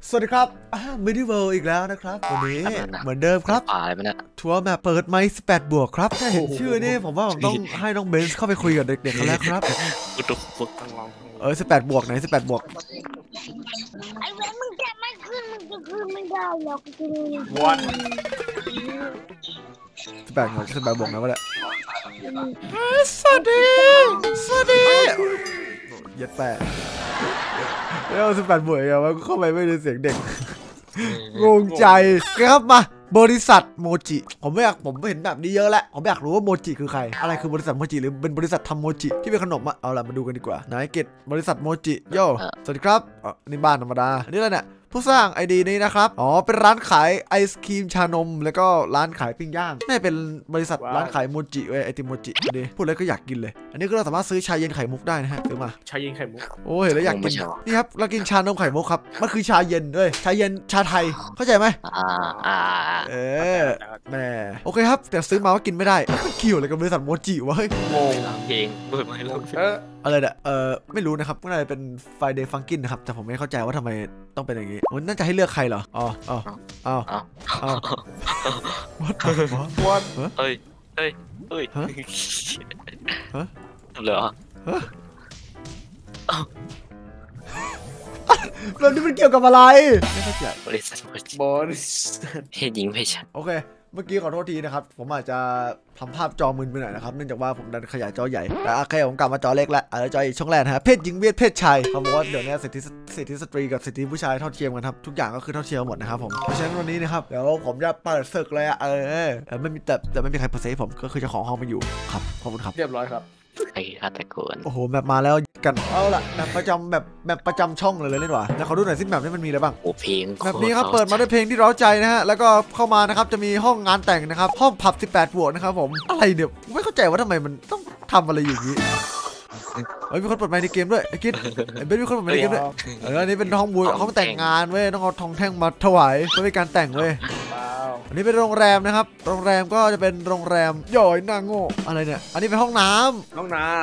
สวัสดีครับมินิเวิลด์อีกแล้วนะครับวันนี้เหมือนเดิมครับทัวร์แบบเปิดไมค์18 บวกครับแค่เห็นชื่อนี่ผมว่าผมต้องให้น้องเบนซ์เข้าไปคุยกับเด็กๆกันแล้วครับ18 บวกไหน18 บวกไอ้เว้ยมึงแกะไม่ขึ้นมึงจะขึ้นไม่ได้หรอกจริงวัน18 บวก18 บวกนะวะเนี่ยสวัสดีเย็ดแปะแล้ว18 บวกอย่างว่าเข้าไปไม่ได้เสียงเด็กงงใจครับมาบริษัทโมจิผมเห็นแบบนี้เยอะแล้วผมอยากรู้ว่าโมจิคือใครอะไรคือบริษัทโมจิหรือเป็นบริษัททำโมจิที่เป็นขนมอะเอาล่ะมาดูกันดีกว่านายเกตบริษัทโมจิโยสวัสดีครับนี่บ้านธรรมดาอันนี้อะไรเนี่ยผู้สร้างไอดีนี้นะครับเป็นร้านขายไอศครีมชานมแล้วก็ร้านขายปิ้งย่างนี่เป็นบริษัทร้านขายโมจิไอติมโมจิดิพูดเลยก็อยากกินเลยอันนี้ก็เราสามารถซื้อชาเย็นไข่มุกได้นะฮะซื้อมาชาเย็นไข่มุกโอ้เห็นแล้วอยากกินนี่ครับเรากินชานมไข่มุกครับมันคือชาเย็นด้วยชาเย็นชาไทยเข้าใจไหมแม่โอเคครับแต่ซื้อมาว่ากินไม่ได้เกี่ยวอะไรกับบริษัทโมจิวะงงเพลงเปิดมาให้เราอะไรเนี่ยไม่รู้นะครับก็น่าจะเป็นไฟเดย์ฟังกินนะครับแต่ผมไม่เข้าใจว่าทำไมต้องเป็นอย่างนี้มันน่าจะให้เลือกใครเหรอwhat the fuck เฮ้ยเหรอเรื่องนี้มันเกี่ยวกับอะไรไม่เข้าใจบริษัทเพศหญิงเพศชายโอเคเมื่อกี้ขอโทษทีนะครับผมอาจจะทำภาพจอมึนไปหน่อยนะครับเนื่องจากว่าผมดันขยายจอใหญ่แต่โอเคผมกลับมาจอเล็กแล้วจออีกช่องแรกนะเพศหญิงเพศชายเขาบอกว่าเดี๋ยวนี้สิทธิสตรีกับสิทธิผู้ชายเท่าเทียมกันครับทุกอย่างก็คือเท่าเทียมหมดนะครับผมเพราะฉะนั้นวันนี้นะครับเดี๋ยวผมจะเปิดศึกเลยไม่มีแต่ไม่มีใครเปิดเซฟผมก็คือเจ้าของห้องมาอยู่ครับขอบคุณครับเรียบร้อยครับไอ้ฆาตกรโอ้โหแมปมาแล้วกันเอาละแมปประจำแบบประจำช่องเลยดีกว่าแล้วเขาดูหน่อยสิแมปนี้มันมีอะไรบ้างโอ้เพลงแบบนี้ครับเปิดมาด้วยเพลงที่เร้าใจนะฮะแล้วก็เข้ามานะครับจะมีห้องงานแต่งนะครับห้องผับ18 บวกนะครับผมอะไรเนี่ยไม่เข้าใจว่าทำไมมันต้องทำอะไรอย่างนี้มีคนเปิดไมค์ในเกมด้วยไอ้กิ๊ดเบนมีคนเปิดไมค์ในเกมด้วยอันนี้เป็นห้องแต่งงานเว้ยต้องเอาทองแท่งมาถวายเพื่อเป็นการแต่งเว้ยอันนี้เป็นโรงแรมนะครับโรงแรมก็จะเป็นโรงแรมย่อยนางโง่อะไรเนี่ยอันนี้เป็นห้องน้ำ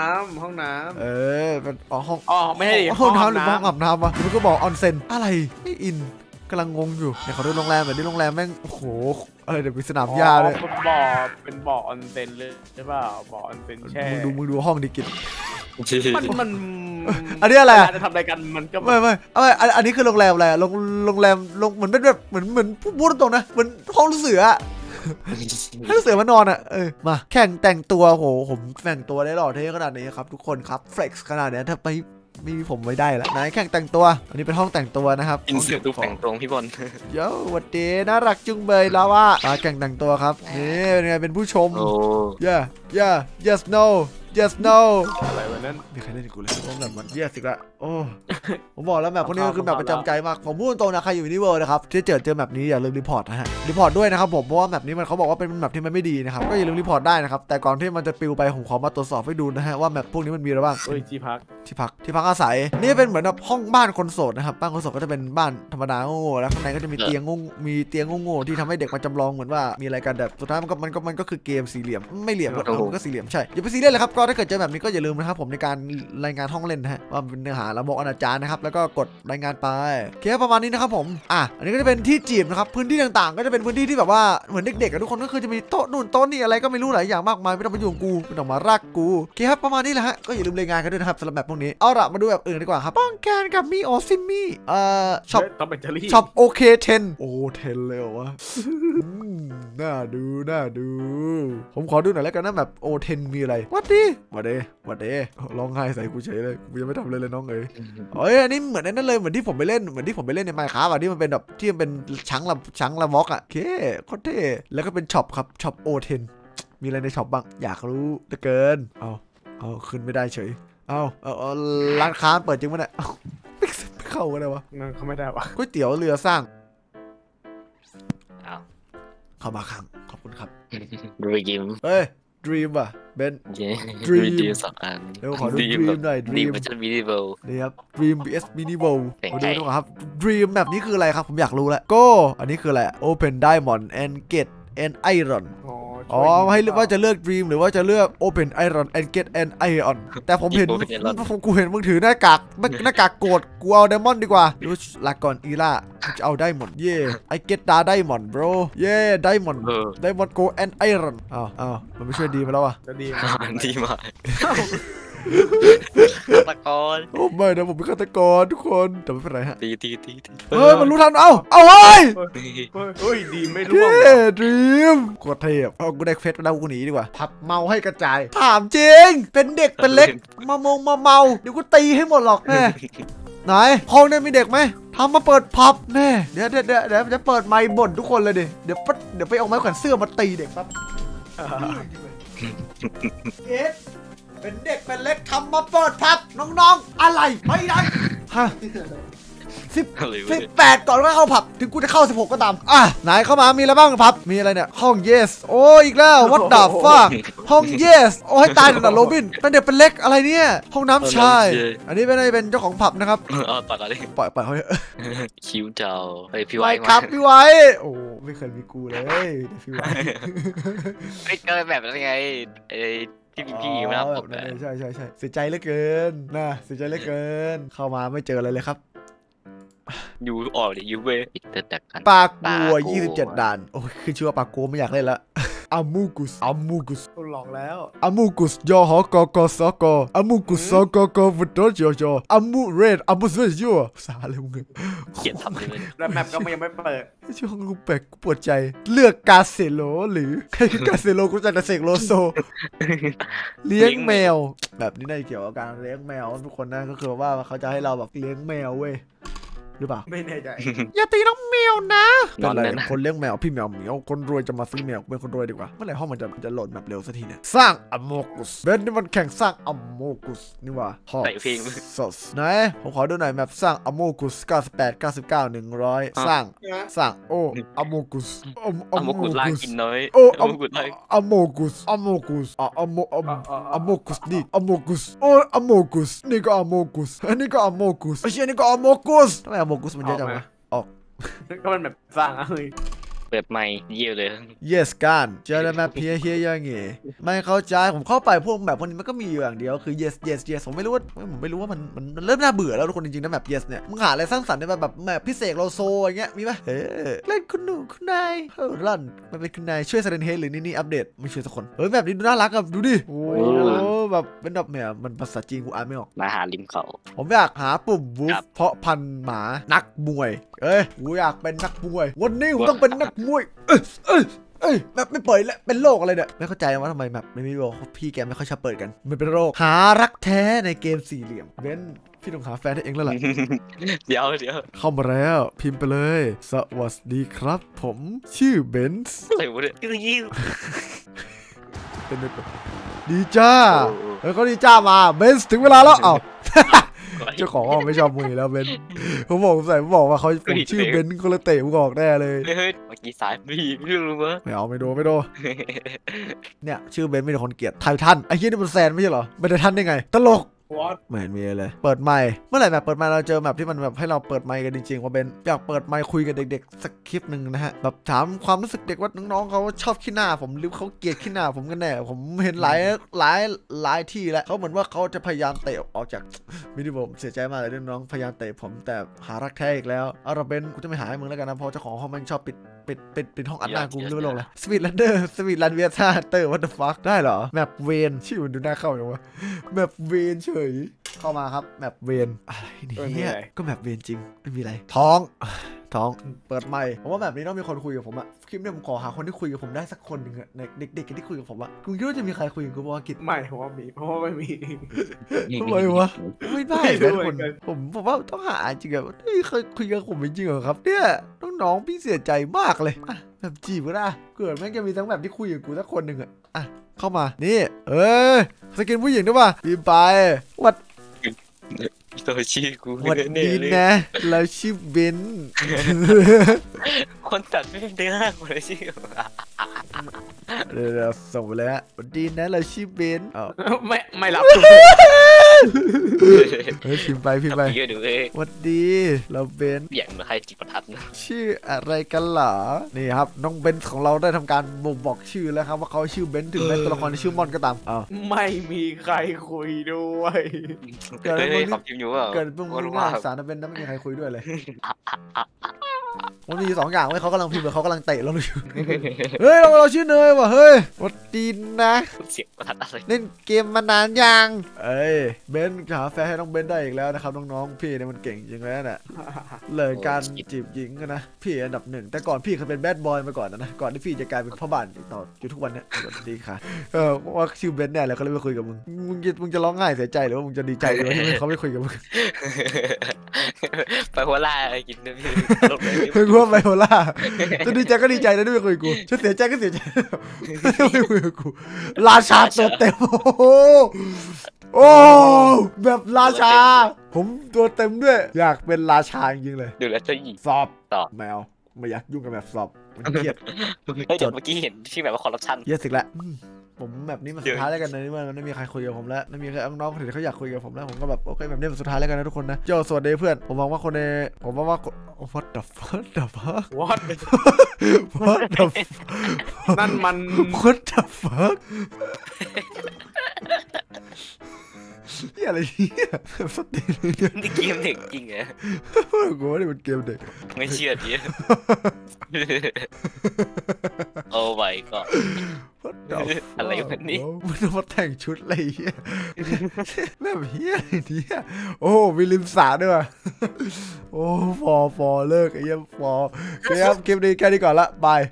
เป็นห้องไม่ให้ห้องน้ำหรือห้องอาบน้ำวะมันก็บอกออนเซ็นอะไรไม่อินกำลังงงอยู่เนี่ยเขาดูโรงแรมแบบนี้โรงแรมแม่งโอ้โหอะไรเดี๋ยวมีสนามหญ้าเลยเป็นบ่อออนเซ็นเลยใช่ป่ะบ่อออนเซ็นแช่มึงดูห้องดิกินมันอันนี้อะไรจะทำอะไรกันมันก็ไม่อันนี้คือโรงแรมอะไรโรงแรมเหมือนเป็นแบบเหมือนพูดตรงนะเหมือนห้องเสือให้เสือมานอนมาแข่งแต่งตัวโหผมแต่งตัวได้หล่อเท่ขนาดนี้ครับทุกคนครับเฟล็กซ์ขนาดนี้ถ้าไม่มีผมไว้ได้แล้วนายแข่งแต่งตัวอันนี้เป็นห้องแต่งตัวนะครับอินเสิร์ตรูปแต่งตรงพี่บอลเย้วัดเดน่ารักจุงเบยแล้วว่าแข่งแต่งตัวครับนี่เป็นไงเป็นผู้ชมyes no อะไรวะนั้นมีใครเล่นกูเลยต้องแบบมันเยี่ยสิละโอ้ผมบอกแล้วแบบพวกนี้คือแบบประจำใจมากผมพูดตรงนะใครอยู่ในนี้เวิร์นะครับที่เจอแบบนี้อย่าลืมรีพอร์ตนะฮะรีพอร์ตด้วยนะครับผมเพราะว่าแบบนี้มันเขาบอกว่าเป็นแบบที่มันไม่ดีนะครับก็อย่าลืมรีพอร์ตได้นะครับแต่ก่อนที่มันจะปลิวไปผมขอมาตรวจสอบให้ดูนะฮะว่าแบบพวกนี้มันมีอะไรบ้างที่พักอาศัยนี่เป็นเหมือนแบบห้องบ้านคนโสดนะครับบ้านคนโสดก็จะเป็นบ้านธรรมดาโง่แล้วข้างในก็จะมีเตียงโง่ที่ทำให้เด็กมาจำลองเหมือนว่ามีอะไรกันแบบสุดท้ายมันก็คือเกมสี่เหลี่ยมไม่เหลี่ยมก็สี่เหลี่ยมใช่อย่าไปซีเรียสเลยครับก็ถ้าเกิดเจอแบบนี้ก็อย่าลืมนะครับผมในการรายงานห้องเล่นนะฮะว่าเป็นเนื้อหาละมกอนาจารนะครับแล้วก็กดรายงานไปเคสประมาณนี้นะครับผมอันนี้ก็จะเป็นที่จีบนะครับพื้นที่ต่างๆก็จะเป็นพื้นที่ที่แบบว่าเหมือนเด็กๆทุกคนก็คือจะมีโต๊ะนู่นโต๊ะนี่อะไรก็ไม่รู้หลายอย่างมากมายไม่ต้องมายุ่งกูไม่ต้องมารักกูเคสประมาณนี้แหละฮะก็อย่าลืมรายงานกันด้วยนะครับสำหรับแบบพวกนี้เอาละมาดูแบบอื่นดีกว่าครับป้องกันกับมีโอซิมี่ช็อปโอเค10โอ้10เลยเหรอวะน่าดูผมขอดูหน่อยแล้วกันนะแบบโอ10มีอะไรวัดดีร้องไห้ใส่กูเฉยเลยกูยังไม่ทำเลยน้องอันนี้เหมือนนั่นเลยเหมือนที่ผมไปเล่นในไมค์ครับที่มันเป็นแบบที่มันเป็นช้างละม็อกโอเคโคตรเท่แล้วก็เป็นช็อปครับช็อปโอ10มีอะไรในช็อปบ้างอยากรู้เหลือเกินเอาขึ้นไม่ได้เฉยเอาร้านค้าเปิดจริงมั้ยเนี่ยไม่เข้ากันเลยวะเขาไม่ได้วะก๋วยเตี๋ยวเรือสร้างเข้ามาครับขอบคุณครับDream ป่ะเบน Dream สองอันเดี๋ยวขอดู Dream หน่อย Dream มันจะมินิเวิลด์นี่ครับ Dream vs Mini World มาดูนะครับ Dream แบบนี้คืออะไรครับผมอยากรู้แล้วก็อันนี้คืออะไร Open Diamond and Get and Iron อ๋อให้เลือกว่าจะเลือก Dream หรือว่าจะเลือก Open Iron and Get an Iron แต่ผมเห็นกูเห็นมึงถือหน้ากากโกรธกูเอา Diamond ดีกว่ารู้ลาก่อนอีล่าจะเอา Diamond เย่ I get da Diamond bro เย่ Diamond Go and Iron อ้าวมันไม่ช่วยดีมาแล้วอ่ะจะดีดีมากตะกอนโอ้ไม่นะผมเป็นฆาตกรทุกคนแต่ไม่เป็นไรฮะตีเฮ้ยมันรู้ทันเอาเฮ้ยเฮ้ยดีไม่ร่วง Dream โคตรเทพเอากูได้เฟสแล้วกูหนีดีกว่าพับเมาให้กระจายถามจริงเป็นเด็กเป็นเล็กมาเมาเดี๋ยวกูตีให้หมดหรอกแน่ไหนห้องนี้มีเด็กไหมทำมาเปิดพับแน่เดี๋ยวจะเปิดไมค์บ่นทุกคนเลยดิเดี๋ยวไปเอาไม้แขวนเสื้อมาตีเด็กปั๊บเอ็ดเป็นเด็กเป็นเล็กทำมาเปิดพับน้องๆอะไรไม่ได้ฮะ18ก่อนก็เข้าผับถึงกูจะเข้า16ก็ตามไหนเข้ามามีอะไรบ้างผับมีอะไรเนี่ยห้อง yes โอ้อีกแล้ว what the fuck ห้อง yes โอ้ให้ตายเลยนะโรบินเป็นเด็กเป็นเล็กอะไรเนี่ยห้องน้ำชายอันนี้เป็นเจ้าของผับนะครับต่อกันดิปล่อยเขาคิวเจ้าพี่ไว้ครับพี่ไว้โอ้ไม่เคยมีกูเลยพี่ไว้ไม่เกินแบบนั้นไงที่พี่มาแล้วผมใช่เสียใจเหลือเกินนะเสียใจเหลือเกินเข้ามาไม่เจออะไรเลยครับยูออกเลยยูเวปากกัว27ด่านโอ้ยคือชื่อว่าปากกัวไม่อยากเล่นละอามูกุสกูหลอกแล้วอามูกุสยอฮอกกสกอามูกุสกกวุดโจโจอามูเรดอามูสเวยูภาษาอะไรมึงเขียนทำเลยแล้วแมปก็ยังไม่เปิดช่วงกูแปลกกูปวดใจเลือกกาเซโลหรือใครคือกาเซโลกูจะเสกโลโซเลี้ยงแมวแบบนี้ได้เกี่ยวกับการเลี้ยงแมวทุกคนนะก็คือว่าเขาจะให้เราแบบเลี้ยงแมวเว้ยหรือเปล่าไม่แน่ใจอย่าตีน้องแมวนะเป็นไรคนเลี้ยงแมวพี่แมวเหมียวคนรวยจะมาซื้อแมวเป็นคนรวยดีกว่าเมื่อไหร่ห้องมันจะโหลดแบบเร็วสักทีเนี่ยสร้างอโมกุสเบนนี่มันแข่งสร้างอโมกุสนี่ว่าใส่เพลงสดไหนผมขอดูหน่อยแบบสร้างอโมกุส98 99 100สร้างโออโมกุสอโมกุสลากกินน้อยโออโมกุสอโมกุสนี่อโมกุสโออโมกุสนี่ก็อโมกุสอันนี้ก็อโมกุสไอ้เชี่ยนี่ก็อโมกุสทำไมอโมกุสมันเยอะจังวะออกก็มันแบบสร้างเลยเปิดไม่เยี่ยเลย yes กันเจอแล้วแมปเฮียยังไงไม่เข้าใจผมเข้าไปพวกแบบพวกนี้มันก็มีอยู่อย่างเดียวคือ yes ผมไม่รู้ว่ามันเริ่มน่าเบื่อแล้วทุกคนจริงๆนะแบบ yes เนี่ยมึงหาอะไรสร้างสรรค์ได้แบบพิเศษโลโซอย่างเงี้ยมีป่ะเล่นคุณหนูคุณนายรันมันเป็นคุณนายช่วยเซเลนเฮดหรือนี่อัปเดตไม่ช่วยสักคนแบบนี้ดูน่ารักอ่ะดูดิโอ้แบบเป็นแบบเนี่ยมันภาษาจีนกูอ่านไม่ออกมาหาริมเขาผมอยากหาปุ่มวูฟเพาะพันธุ์หมานักมวยกูอยากเป็นนักมวยวันนี้กูต้องเป็นนักมวยแบบไม่เปิดแล้วเป็นโรคอะไรเนี่ยไม่เข้าใจว่าทำไมแบบไม่มีโรคพี่แกไม่ค่อยชอบเปิดกันมันเป็นโรคหารักแท้ในเกมสี่เหลี่ยมเบนพี่ต้องหาแฟนให้เองแล้วแหละเดี๋ยวเข้ามาแล้วพิมพ์ไปเลยสวัสดีครับผมชื่อเบนซ์อะไรวะเนี่ยเป็นดีจ้าแล้วก็ดีจ้ามาเบนซ์ถึงเวลาแล้วเจ้าของห้องไม่ชอบมึงแล้วเบนผมบอกว่าเขาผมชื่อเบนก็เลยเตะมึงออกแน่เลยเฮ้ยเมื่อกี้สายไม่รู้มั้ยไม่โดเนี่ยชื่อเบนไม่ได้คนเกลียดไททันไอ้เหี้ยนี่มันแซนไม่ใช่เหรอไม่ได้ทันได้ไงตลกไม่เห็นมีเลยเปิดไมค์เมื่อไหร่แบบเปิดไมค์เราเจอแบบที่มันแบบให้เราเปิดไมค์กันจริงๆว่าเบนอยากเปิดไมค์คุยกับเด็กๆสักคลิปหนึ่งนะฮะแบบถามความรู้สึกเด็กว่าน้องๆเขาชอบขี้หน้าผมหรือเขาเกลียดขี้หน้าผมกันแน่ผมเห็นหลายที่แล้วเขาเหมือนว่าเขาจะพยายามเตะออกจากมินิผมเสียใจมากเลยน้องพยายามเตะผมแต่หารักแท้อีกแล้วเราเบนกูจะไม่หาให้มึงแล้วกันนะเพราะเจ้าของห้องมันชอบปิดห้องอัดหน้ากูไม่รู้โลกเลยสปีดรันเวียซ่าเตอร์วัตถุฟักได้เหรอแมปเวนชื่อมันดูน่าเข้าอย่างวะแมปเวนเฉยเข้ามาครับแมปเวนอะไรเนี่ยก็แมปเวนจริงไม่มีอะไรท้องเปิดไมค์ผมว่าแบบนี้ต้องมีคนคุยกับผมอะคลิปนี้ผมขอหาคนที่คุยกับผมได้สักคนหนึ่งอะเด็กๆที่คุยกับผมอะคุณคิดว่าจะมีใครคุยกับกูบ้างกิจไม่ผมว่ามีเพราะว่าไม่มีทำไมวะไม่ได้เลยคนผมว่าต้องหาจริงอะเคยคุยกับผมจริงเหรอครับเนี่ยน้องๆพี่เสียใจมากเลยแบบจีบก็ได้เกิดแม่งจะมีทั้งแบบที่คุยกับกูสักคนหนึ่งอะเข้ามานี่สกินผู้หญิงด้วยป่ะพิมพ์ไปวัดตัวชื่อกูวัดดีนะเราชื่อเบนคนตัดไม่ได้คนชื่อเดี๋ยวส่งไปเลยฮะสวัสดีนะเราชื่อเบนซ์ไม่รับเฮ้ยพิมพ์ไปพิมพ์ไปเยอะดูเลยสวัสดีเราเบนซ์เบี่ยงมาให้จิตประทัดนะชื่ออะไรกันเหรอนี่ครับน้องเบนซ์ของเราได้ทำการบ่งบอกชื่อแล้วครับว่าเขาชื่อเบนซ์ถึงแม้ตัวละครที่ชื่อมอนก็ตามอ้าวไม่มีใครคุยด้วยเกิดอะไรเฮ้ยขึ้นขับจิมอยู่เปล่าเกิดเพิ่งรู้รู้ว่าว่าสารเบนซ์นั้นไม่มีใครคุยด้วยเลยมันมีอยู่2 อย่างเว้ยเขากำลังพิมพ์หรือเขากำลังเตะเราอยู่ เฮ้ยเราชื่อเนยว่ะเฮ้ยสวัสดีนะเสียงประทัดอะไรเล่นเกมมานานยังเอ้ยเบนซ์หาแฟนให้น้องเบนซ์ได้อีกแล้วนะครับน้องๆพี่เนี่ยมันเก่งจริงเลยน่ะเลยการจีบหญิงกันนะพี่อันดับ 1แต่ก่อนพี่เคยเป็นแบดบอยมาก่อนนะก่อนที่พี่จะกลายเป็นพ่อบ้านต่ออยู่ทุกวันเนี้ยสวัสดีค่ะว่าชื่อเบนซ์แน่เลยเขาเลยไม่คุยกับมึงจะร้องไห้เสียใจหรือว่ามึงจะดีใจหรือว่าที่เขาไม่คุยกับมึงไปหัวล่าอะไรกินนะพี่ลบเลยไม่รู้ว่าไบโพล่าจะดีใจก็ดีใจนะที่ไม่คุยกับกูจะเสียใจก็เสียใจไม่คุยกับกูราชาตัวเต็มโอ้แบบราชา ผมตัวเต็มด้วยอยากเป็นราชาจริงๆเลยดูแลเจ้าหญิงสอบสอบแมวไม่อยากยุ่งกับแบบสอบมันเครียดเฮ้ยเดี๋ยวเมื่อกี้เห็นที่แบบว่าคอร์รัปชันเครียดสิละผมแบบนี้มันสุดท้ายแล้วกันนะนี่มันไม่มีใครคุยกับผมแล้วไม่มีใครน้องๆคนอื่นเขาอยากคุยกับผมแล้วผมก็แบบโอเคแบบนี้มันสุดท้ายแล้วกันนะทุกคนนะโจสวัสดีเพื่อนผมหวังว่าคนในผมว่า what the fuck the fuck What what the fuck นั่นมัน what the fuck นี่อะไรเนี่ยสติเลยเนี่ยนี่เกมเด็กจริงเหรอกูว่านี่มันเกมเด็กไม่เชื่อดิโอ้ my god What the fuck อะไรวะนี่มันต้องมาแต่งชุดอะไรเฮียแบบเฮียอะไรเนี่ยโอ้มีริมสระด้วยว่ะโอ้ฟอเลิกไอ้เหี้ยฟอโอเคครับคลิปนี้แค่นี้ก่อนละบาย